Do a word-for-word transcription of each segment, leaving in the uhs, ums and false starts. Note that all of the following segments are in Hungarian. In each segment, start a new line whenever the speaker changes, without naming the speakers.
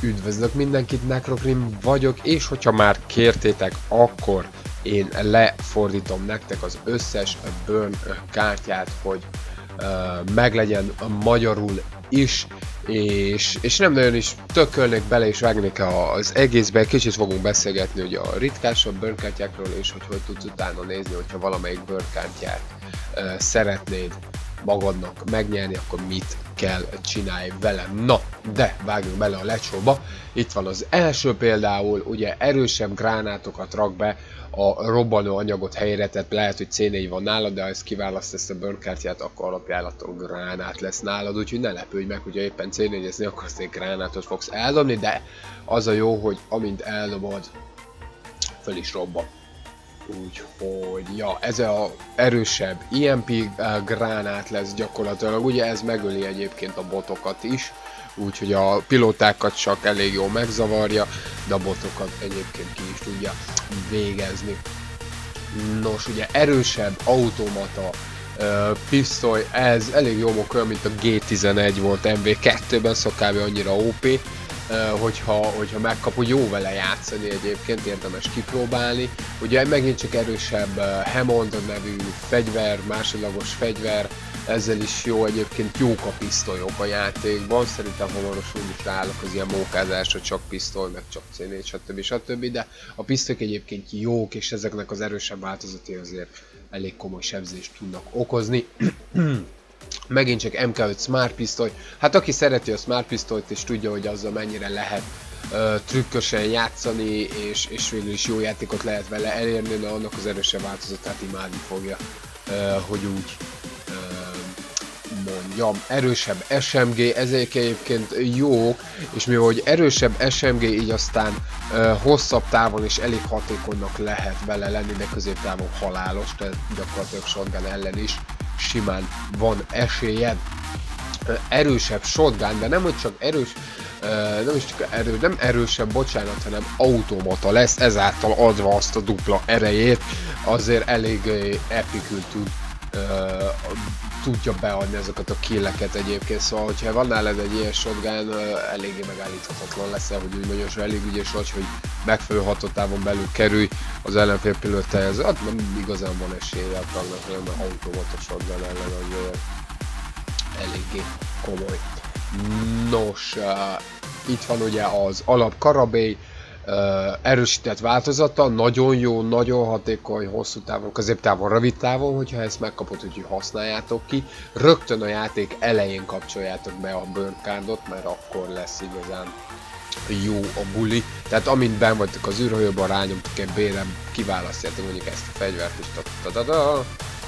Üdvözlök mindenkit, Necrokrim vagyok, és hogyha már kértétek, akkor én lefordítom nektek az összes Burn kártyát, hogy uh, meglegyen magyarul is, és, és nem nagyon is tökölnék bele és vágnék az egészbe. Kicsit fogunk beszélgetni ugye a ritkásabb Burn kártyákról, és hogy hogy tudsz utána nézni, hogyha valamelyik Burn kártyát uh, szeretnéd magadnak megnyerni, akkor mit kell csinálni vele. Na, de vágjunk bele a lecsóba. Itt van az első például, ugye erősebb gránátokat rak be a robbanó anyagot helyre, tehát lehet, hogy cé négy van nálad, de ha ezt kiválaszt ezt a burn kártyát, akkor alapjáraton gránát lesz nálad, úgyhogy ne lepődj meg, hogyha éppen cé négyezni akarsz, egy gránátot fogsz eldobni, de az a jó, hogy amint eldobod, föl is robban. Úgyhogy, ja, ez a erősebb i em pé gránát lesz gyakorlatilag, ugye ez megöli egyébként a botokat is, úgyhogy a pilótákat csak elég jól megzavarja, de a botokat egyébként ki is tudja végezni. Nos, ugye erősebb automata uh, pisztoly, ez elég jó, olyan, mint a gé tizenegy volt em vé kettőben, szóval kb. Annyira ó pé. Uh, hogyha, hogyha megkapod, jó vele játszani egyébként, érdemes kipróbálni. Ugye megint csak erősebb uh, Hammond nevű fegyver, másodlagos fegyver, ezzel is jó, egyébként jók a pisztolyok a játékban, szerintem hamarosan úgy is ráállok az ilyen mókázásra, csak pisztoly, meg csak cé négy, stb. stb. De a pisztolyok egyébként jók, és ezeknek az erősebb változatai azért elég komoly sebzést tudnak okozni. Megint csak em ká öt Smart pisztoly, hát aki szereti a Smart pisztolyt és tudja, hogy azzal mennyire lehet uh, trükkösen játszani, és, és végül is jó játékot lehet vele elérni, de annak az erősebb változatát imádni fogja, uh, hogy úgy uh, mondjam. Erősebb es em gé, ezek egyébként jók, és mivel hogy erősebb es em gé, így aztán uh, hosszabb távon is elég hatékonynak lehet vele lenni, de középtávon halálos, tehát gyakorlatilag shotgun ellen is simán van esélyed. Erősebb shotgun, de nem hogy csak erős, nem is csak erő, nem erősebb, bocsánat, hanem automata lesz, ezáltal adva azt a dupla erejét, azért elég epikül tud, tudja beadni ezeket a killeket egyébként, szóval hogyha van nálad egy ilyen shotgun, eléggé megállíthatatlan leszel, hogy úgy mondjam, hogy elég ügyes vagy, hogy megfelelő hatótávon belül kerülj az ellenfél pilótájához, hát nem igazán van esélye a tagnak, hanem az automata shotgun ellen azért eléggé komoly. Nos, uh, itt van ugye az alap karabély, uh, erősített változata, nagyon jó, nagyon hatékony, hosszú távon, középtávon, rövid távon, hogyha ezt megkapod, hogy használjátok ki. Rögtön a játék elején kapcsoljátok be a burn cardot, mert akkor lesz igazán jó a buli. Tehát amint benn vagytok az űrhajóban, rányomtok egy bére, kiválasztjátok mondjuk ezt a fegyvert is. Ta-ta-ta-ta.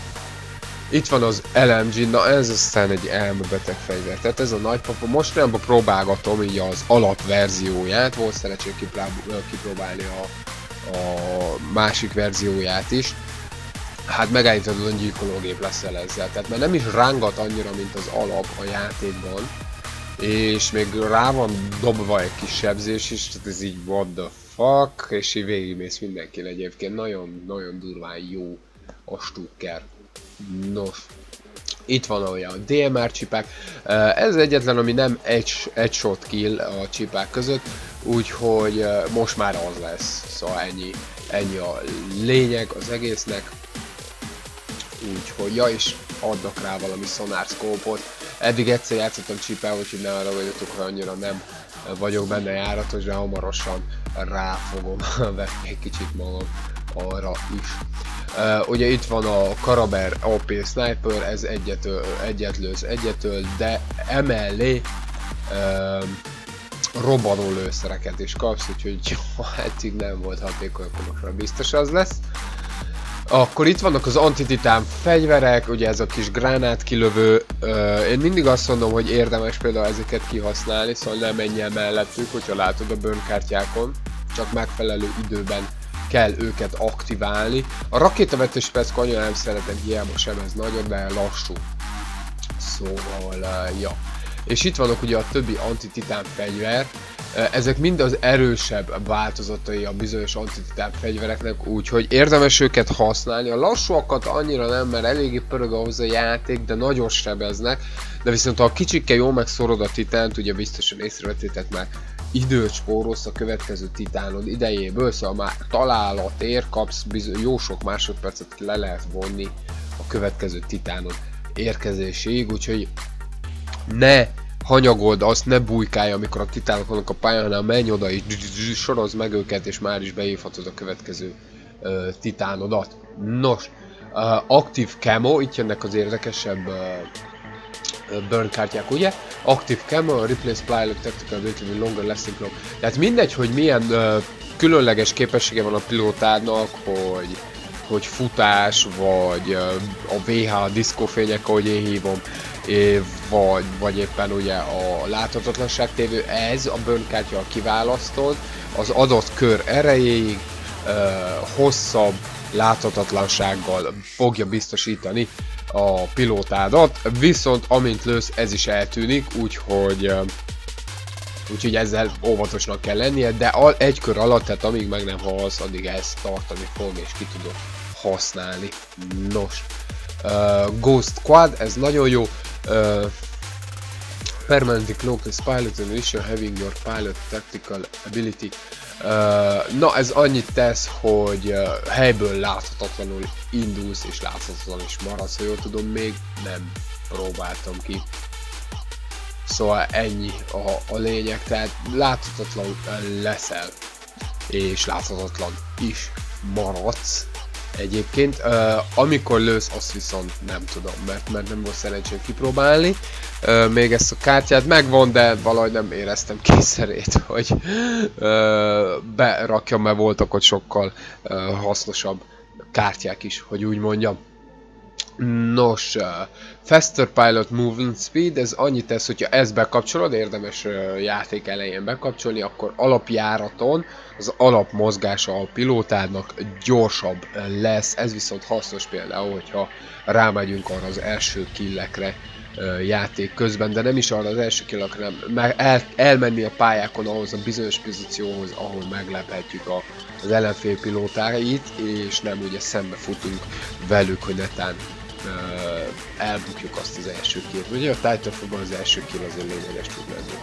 Itt van az el em gé, na ez aztán egy elmebeteg fegyver, tehát ez a nagypapa. Mostanában próbálgatom így az alapverzióját, volt szerencsém kipróbálni a, a másik verzióját is. Hát megállítod, hogy gyilkológép leszel ezzel, tehát már nem is rángat annyira, mint az alap a játékban. És még rá van dobva egy kis sebzés is, tehát ez így what the fuck, és így végigmész mindenkin egyébként, nagyon-nagyon durván jó a stukker. Nos, itt van olyan a dé em er csipák, ez egyetlen, ami nem egy, egy shot kill a csipák között, úgyhogy most már az lesz, szóval ennyi, ennyi a lényeg az egésznek. Úgyhogy, ja, és adnak rá valami szonárszkópot. Eddig egyszer játszottam csipával, úgyhogy ne arra vagyok, hogy annyira nem vagyok benne járatos, de hamarosan rá fogom vetni egy kicsit magam arra is. Uh, ugye itt van a Karaber á pé Sniper, ez egyetől, egyet lősz egyetől, de emellé uh, robbanó lőszereket is kapsz, úgyhogy eddig nem volt hatékony, akkor most már biztos az lesz. Akkor itt vannak az antititán fegyverek, ugye ez a kis gránát kilövő, uh, én mindig azt mondom, hogy érdemes például ezeket kihasználni, szóval nem menj el mellettük, hogyha látod a burn kártyákon, csak megfelelő időben kell őket aktiválni. A rakétavetős speck annyira nem szeretem, hiába sebez nagyon, de lassú. Szóval, uh, ja. És itt vannak ugye a többi antititán fegyver, ezek mind az erősebb változatai a bizonyos antititán fegyvereknek, úgyhogy érdemes őket használni. A lassúakat annyira nem, mert eléggé pörög ahhoz a játék, de nagyon sebeznek. De viszont ha a kicsikkel jól megszorod a titánt, ugye biztosan észrevettétek már időt spórolsz a következő titánod idejéből, szóval már találatért kapsz bizony, jó sok másodpercet le lehet vonni a következő titánod érkezéséig, úgyhogy ne hanyagold azt, ne bujkálj, amikor a titánok vannak a pályán, hanem menj oda és sorozd meg őket, és már is beívhatod a következő uh, titánodat. Nos, uh, aktív camo, itt jönnek az érdekesebb uh, burn kártyák, ugye? Active camo, replace pilot tactical ability with longer lasting clock. Tehát mindegy, hogy milyen uh, különleges képessége van a pilótádnak, hogy, hogy futás, vagy uh, a vé há diszkófények, ahogy én hívom, é, vagy, vagy éppen ugye a láthatatlanság tévő, ez a burn kártya kiválasztod az adott kör erejéig uh, hosszabb láthatatlansággal fogja biztosítani a pilótádat, viszont amint lősz, ez is eltűnik, úgyhogy úgyhogy ezzel óvatosnak kell lennie, de egy kör alatt, tehát amíg meg nem halsz, addig ezt tartani fog és ki tudod használni. Nos, uh, Ghost Squad, ez nagyon jó. Uh, Permanently cloakless pilot and issue having your pilot tactical ability. Uh, na, ez annyit tesz, hogy uh, helyből láthatatlanul indulsz és láthatatlanul is maradsz, ha jól tudom, még nem próbáltam ki. Szóval ennyi a, a lényeg, tehát láthatatlan leszel, és láthatatlan is maradsz. Egyébként, uh, amikor lősz, azt viszont nem tudom, mert, mert nem volt szerencsém kipróbálni. Uh, még ezt a kártyát megvan, de valahogy nem éreztem kényszerét, hogy uh, berakjam, mert voltak ott sokkal uh, hasznosabb kártyák is, hogy úgy mondjam. Nos, uh, Faster Pilot Movement Speed, ez annyit tesz, hogyha ezt bekapcsolod, érdemes uh, játék elején bekapcsolni, akkor alapjáraton az alapmozgása a pilótádnak gyorsabb lesz, ez viszont hasznos például, hogyha rámegyünk arra az első killekre uh, játék közben, de nem is arra az első killekre, hanem el, elmenni a pályákon ahhoz a bizonyos pozícióhoz, ahol meglephetjük a, az ellenfél pilótáit, és nem ugye szembe futunk velük, hogy netán Uh, elbukjuk azt az első killt. Ugye a Titanfallban az első kill azért lényeges tud lenni.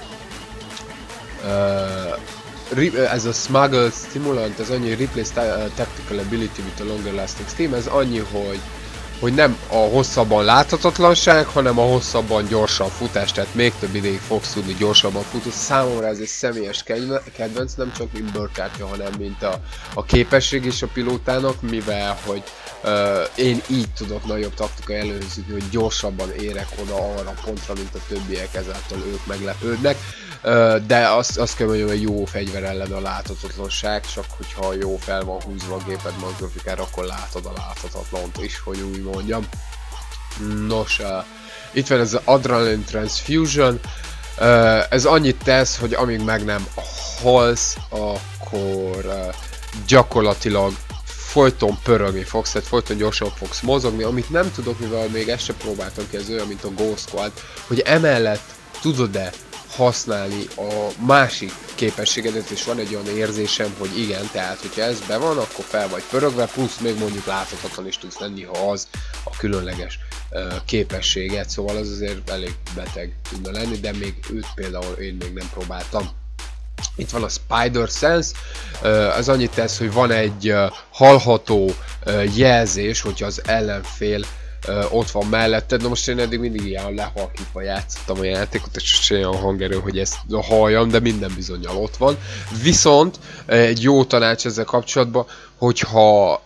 Uh, ez a Smuggled Stimulant, ez annyi, replace uh, tactical ability with a longer lasting steam, ez annyi, hogy, hogy nem a hosszabban láthatatlanság, hanem a hosszabban gyorsabb futás, tehát még több ideig fogsz tudni gyorsabban futni. Számomra ez egy személyes kedvenc, nem csak mint bőrkártya, hanem mint a, a képesség is a pilótának, mivel hogy Uh, én így tudok nagyobb taktikai előződni, hogy gyorsabban érek oda arra a pontra, mint a többiek, ezáltal ők meglepődnek. Uh, de azt, azt kell mondjam, hogy jó fegyver ellen a láthatatlanság, csak hogyha jó fel van húzva a géped maggrafikára, akkor látod a láthatatlant is, hogy úgy mondjam. Nos, uh, itt van ez az Adrenaline Transfusion. Uh, ez annyit tesz, hogy amíg meg nem halsz, akkor uh, gyakorlatilag folyton pörögni fogsz, tehát folyton gyorsan fogsz mozogni, amit nem tudok, mivel még ezt sem próbáltam ki, ez olyan, mint a Ghost Squad, hogy emellett tudod-e használni a másik képességedet, és van egy olyan érzésem, hogy igen, tehát hogyha ez be van, akkor fel vagy pörögve, plusz még mondjuk láthatatlan is tudsz lenni, ha az a különleges uh, képességet, szóval az azért elég beteg tudna lenni, de még őt például én még nem próbáltam. Itt van a Spider Sense, ez annyit tesz, hogy van egy hallható jelzés, hogyha az ellenfél ott van melletted. Na most én eddig mindig ilyen lehalkítva játszottam a játékot, és olyan hangerő, hogy ezt halljam, de minden bizonnyal ott van. Viszont egy jó tanács ezzel kapcsolatban, hogyha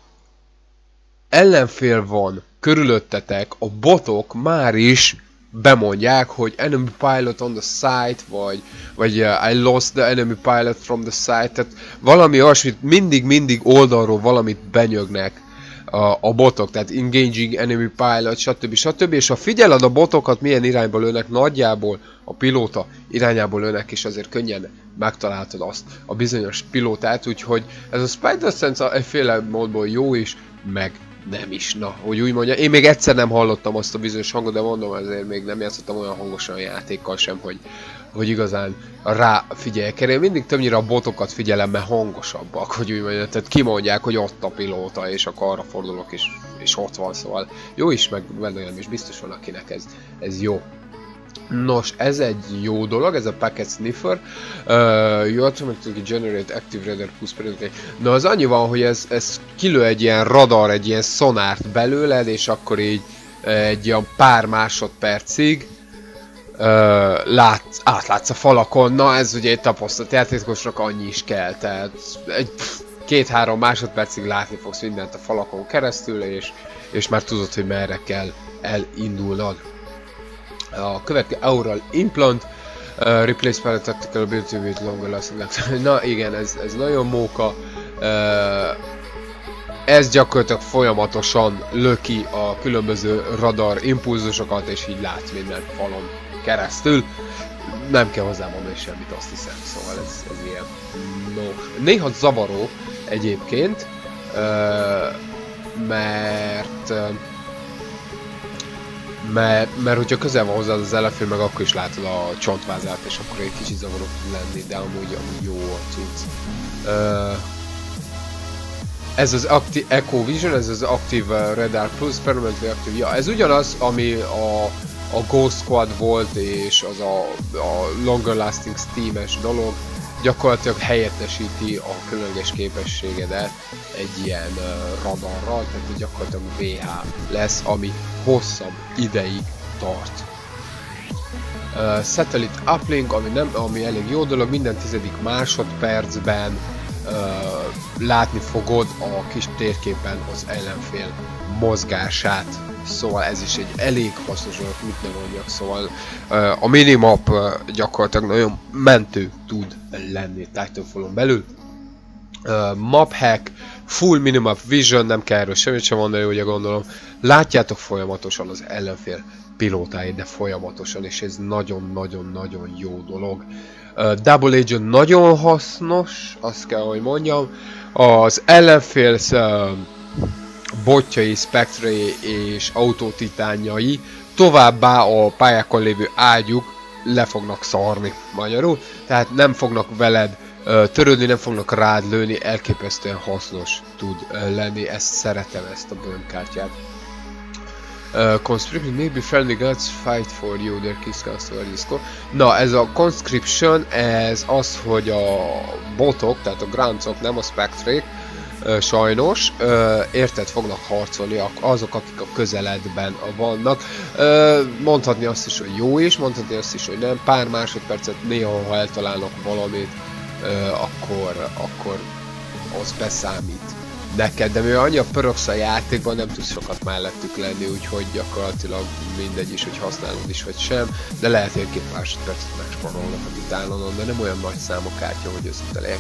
ellenfél van körülöttetek, a botok már is bemondják, hogy enemy pilot on the site, vagy, vagy uh, I lost the enemy pilot from the site, tehát valami olyasmit, mindig-mindig oldalról valamit benyögnek a, a botok, tehát engaging enemy pilot, stb. stb. És ha figyeled a botokat, milyen irányba lőnek, nagyjából a pilóta irányából lőnek, és azért könnyen megtaláltad azt a bizonyos pilótát, úgyhogy ez a Spider Sense egyféle módból jó is, meg nem is, na, hogy úgy mondja. Én még egyszer nem hallottam azt a bizonyos hangot, de mondom, ezért még nem játszottam olyan hangosan a játékkal sem, hogy, hogy igazán rá figyeljek erre. Én mindig többnyire a botokat figyelem, mert hangosabbak, hogy úgy mondja, tehát kimondják, hogy ott a pilóta, és akkor arra fordulok, és, és ott van, szóval jó is, meg olyan is biztos van, akinek ez, ez jó. Nos, ez egy jó dolog, ez a Packet Sniffer. Uh, you automatically generate active radar plus periodically. Na, az annyi van, hogy ez, ez kilő egy ilyen radar, egy ilyen szonárt belőled, és akkor így egy ilyen pár másodpercig uh, látsz, átlátsz a falakon. Na, ez ugye egy tapasztalat játékosnak annyi is kell, tehát egy két-három másodpercig látni fogsz mindent a falakon keresztül, és, és már tudod, hogy merre kell elindulnod. A következő Aural Implant, uh, Replace Pilot Tactical Ability with Longer Lasting. Na igen, ez, ez nagyon móka. Uh, ez gyakorlatilag folyamatosan löki a különböző radar impulzusokat, és így látsz minden falon keresztül. Nem kell hozzá mondani semmit, azt hiszem, szóval ez, ez ilyen. No. Néha zavaró egyébként, uh, mert... Uh, Mert, mert hogyha közel van hozzád az ellenfél, meg akkor is látod a csontvázát, és akkor egy kicsit zavaró tud lenni, de amúgy, amúgy jó a cucc. Uh, ez az Active Echo Vision, ez az Active Radar Plus, Permanently Active. Ja, ez ugyanaz, ami a, a Ghost Squad volt, és az a, a Longer Lasting Steam-es dolog. Gyakorlatilag helyettesíti a különleges képességedet egy ilyen uh, radarral, tehát gyakorlatilag vé há lesz, ami hosszabb ideig tart. Uh, Satellite Uplink, ami, nem, ami elég jó dolog, minden tizedik másodpercben uh, látni fogod a kis térképen az ellenfél mozgását. Szóval ez is egy elég hasznos dolog, mit nem mondjak, szóval uh, a minimap uh, gyakorlatilag nagyon mentő tud lenni Titanfallon belül. Uh, map hack, full minimap vision, nem kell erről semmit sem mondani, ugye gondolom. Látjátok folyamatosan az ellenfél pilótáit, de folyamatosan, és ez nagyon-nagyon-nagyon jó dolog. Uh, Double Agent nagyon hasznos, azt kell, hogy mondjam. Az ellenfél uh, botjai, spectrei és autótitánjai, továbbá a pályákon lévő ágyuk le fognak szarni magyarul, tehát nem fognak veled uh, törődni, nem fognak rád lőni, elképesztően hasznos tud uh, lenni, ezt szeretem, ezt a burn kártyát. Uh, conscription, maybe friendly gods fight for you, their kiss counts over this score. Na, ez a conscription, ez az, hogy a botok, tehát a gruntsok, nem a spectrék, Uh, sajnos, uh, érted fognak harcolni azok, akik a közeledben vannak. Uh, mondhatni azt is, hogy jó is, mondhatni azt is, hogy nem. Pár másodpercet néha, ha eltalálnak valamit, uh, akkor, akkor az beszámít neked. De mivel annyira pöröksz a játékban, nem tudsz sokat mellettük lenni, úgyhogy gyakorlatilag mindegy is, hogy használod is, vagy sem. De lehet, hogy két másodpercet megsporolnak a titánonon, de nem olyan nagy szám a kártya, hogy összeteljek.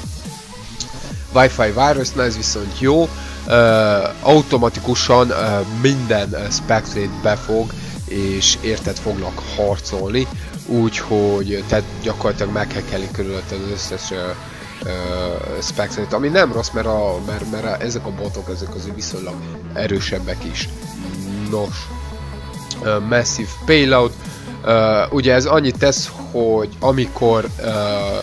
Wi-Fi virus, na ez viszont jó, uh, automatikusan uh, minden uh, spectrate befog, és érted fognak harcolni, úgyhogy tehát gyakorlatilag meghekkelni körülötted az összes uh, uh, spectrate, ami nem rossz, mert, a, mert, mert a, ezek a botok, ezek azért viszonylag erősebbek is. Nos, uh, Massive Payload, uh, ugye ez annyit tesz, hogy amikor uh,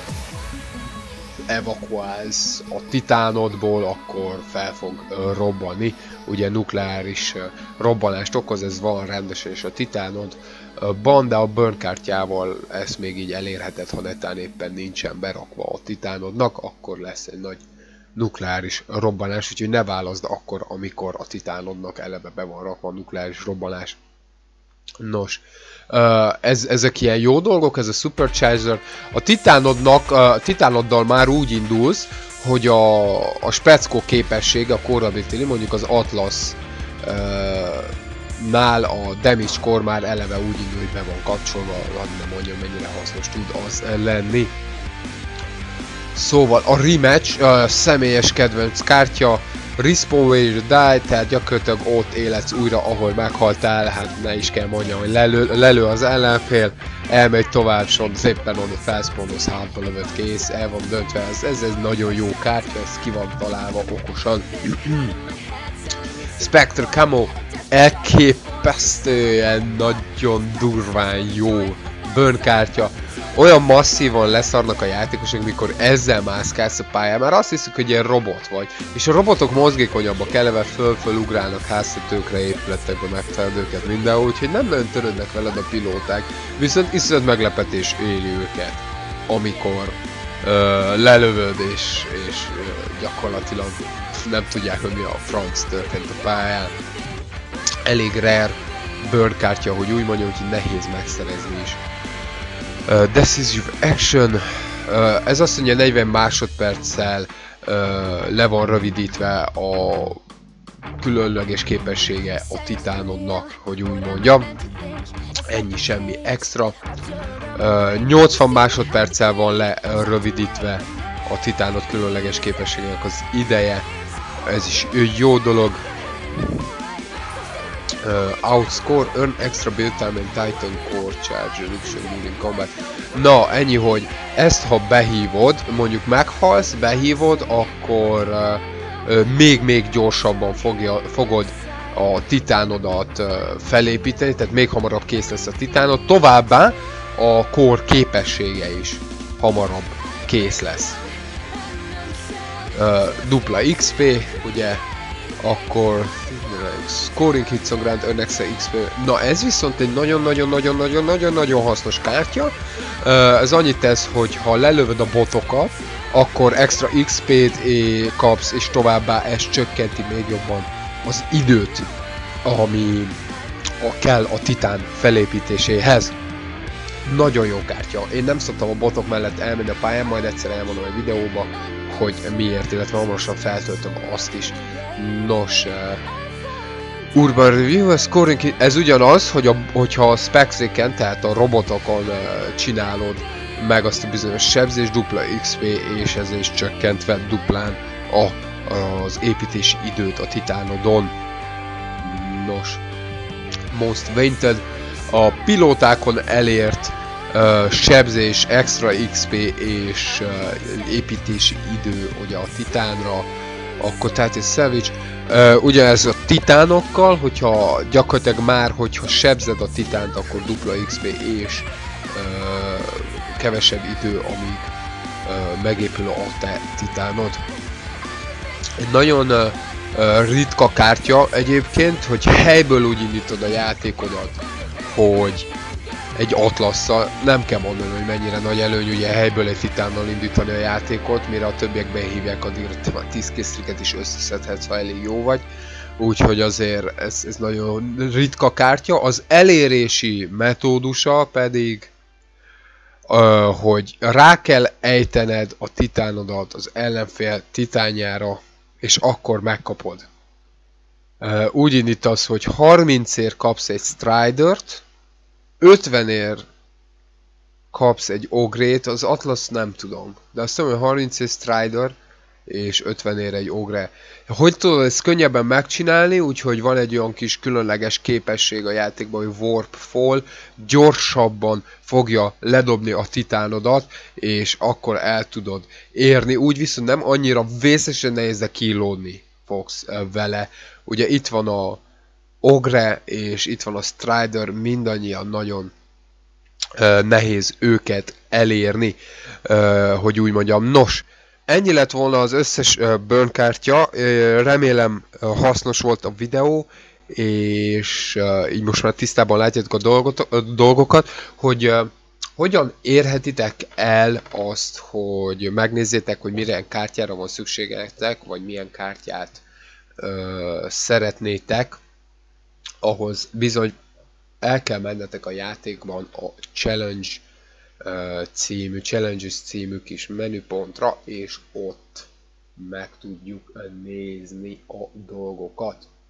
evakuálsz a titánodból, akkor fel fog uh, robbanni. Ugye nukleáris uh, robbanást okoz, ez van rendesen, és a titánodban, uh, de a burn kártyával ezt még így elérheted, ha netán éppen nincsen berakva a titánodnak, akkor lesz egy nagy nukleáris robbanás, úgyhogy ne válaszd akkor, amikor a titánodnak eleve be van rakva a nukleáris robbanás. Nos, Uh, ez, ezek ilyen jó dolgok, ez a Supercharger. A titánodnak, a titánoddal már úgy indulsz, hogy a, a speckó képessége, a core ability, mondjuk az Atlas uh, nál a damage core már eleve úgy indul, hogy be van kapcsolva, nem mondjam mennyire hasznos tud az lenni. Szóval a rematch, a személyes kedvenc kártya, respawn where you die, tehát gyakorlatilag ott életsz újra, ahol meghaltál, hát ne is kell mondjam, hogy lelő, lelő az ellenfél, elmegy tovább, son szépen oda felszpondoz, hátba lövött, kész, el van döntve, ez, ez, ez nagyon jó kártya, ez ki van találva okosan. Spectre Camo, elképesztően nagyon durván jó burn kártya. olyan masszívan leszarnak a játékosok, mikor ezzel mászkálsz a pályán, mert azt hiszük, hogy ilyen robot vagy. És a robotok mozgékonyabbak, eleve föl-föl ugrálnak háztetőkre, épületekbe, megtalálod őket mindenhol, úgyhogy nem nagyon törődnek veled a pilóták, viszont iszonyat meglepetés éri őket, amikor ö, lelövöd és, és ö, gyakorlatilag nem tudják, hogy mi a franc történt a pályán. Elég rare bird kártya, hogy úgy mondjam, hogy nehéz megszerezni is. Uh, decisive action, uh, ez azt mondja, negyven másodperccel uh, le van rövidítve a különleges képessége a titánodnak, hogy úgy mondjam. Ennyi, semmi extra. Uh, nyolcvan másodperccel van le rövidítve a titánod különleges képességének az ideje. Ez is jó dolog. Uh, outscore, earn extra build time and Titan core charge reduction during combat. Na, ennyi, hogy ezt ha behívod, mondjuk meghalsz, behívod, akkor uh, uh, még még gyorsabban fogja, fogod a titánodat uh, felépíteni, tehát még hamarabb kész lesz a titánod, továbbá a core képessége is hamarabb kész lesz. Uh, dupla iksz pé, ugye, akkor scoring hits on ground, earn extra iksz pé. Na ez viszont egy nagyon-nagyon-nagyon-nagyon-nagyon-nagyon hasznos kártya. Uh, ez annyit tesz, hogy ha lelövöd a botokat, akkor extra iksz pét kapsz, és továbbá ez csökkenti még jobban az időt, ami a kell a titán felépítéséhez. Nagyon jó kártya. Én nem szoktam a botok mellett elmenni a pályán, majd egyszer elmondom egy videóba, hogy miért, illetve hamarosan feltöltöm azt is. Nos, uh, Urban Review, a scoring, ez ugyanaz, hogy a, hogyha a specs-éken, tehát a robotokon uh, csinálod meg azt a bizonyos sebzés, dupla iksz pé, és ez is csökkentve duplán a, az építési időt a titánodon. Nos, Most Wanted, a pilótákon elért uh, sebzés, extra iksz pé és uh, építési idő ugye a titánra, akkor tehát egy Savage. Uh, ugyanez a titánokkal, hogyha gyakorlatilag már, hogyha sebzed a titánt, akkor dupla iksz pé és uh, kevesebb idő, amíg uh, megépül a te titánod. Egy nagyon uh, uh, ritka kártya egyébként, hogy helyből úgy indítod a játékodat, hogy egy atlasszal, nem kell mondani, hogy mennyire nagy előny ugye helyből egy titánnal indítani a játékot, mire a többiek behívják, addig tíz készriket is összeszedhetsz, ha elég jó vagy. Úgyhogy azért ez, ez nagyon ritka kártya. Az elérési metódusa pedig, uh, hogy rá kell ejtened a titánodat az ellenfél titánjára, és akkor megkapod. Uh, úgy indítasz, hogy harmincért kapsz egy Stridert, ötvenért kapsz egy Ogrét, az Atlas nem tudom, de azt mondom, hogy harmincért Strider és ötvenért egy Ogre. Hogy tudod ezt könnyebben megcsinálni, úgyhogy van egy olyan kis különleges képesség a játékban, hogy Warp Fall, gyorsabban fogja ledobni a titánodat, és akkor el tudod érni, úgy viszont nem annyira vészesen nehéz, de kilódni fogsz vele. Ugye itt van a Ogre, és itt van a Strider, mindannyian nagyon uh, nehéz őket elérni, uh, hogy úgy mondjam. Nos, ennyi lett volna az összes uh, burn kártya, uh, remélem uh, hasznos volt a videó, és uh, így most már tisztában látjátok a dolgot, uh, dolgokat, hogy uh, hogyan érhetitek el azt, hogy megnézzétek, hogy milyen kártyára van szükségetek, vagy milyen kártyát uh, szeretnétek. Ahhoz bizony el kell mennetek a játékban a Challenge uh, című, Challenges című kis menüpontra, és ott meg tudjuk nézni a dolgokat.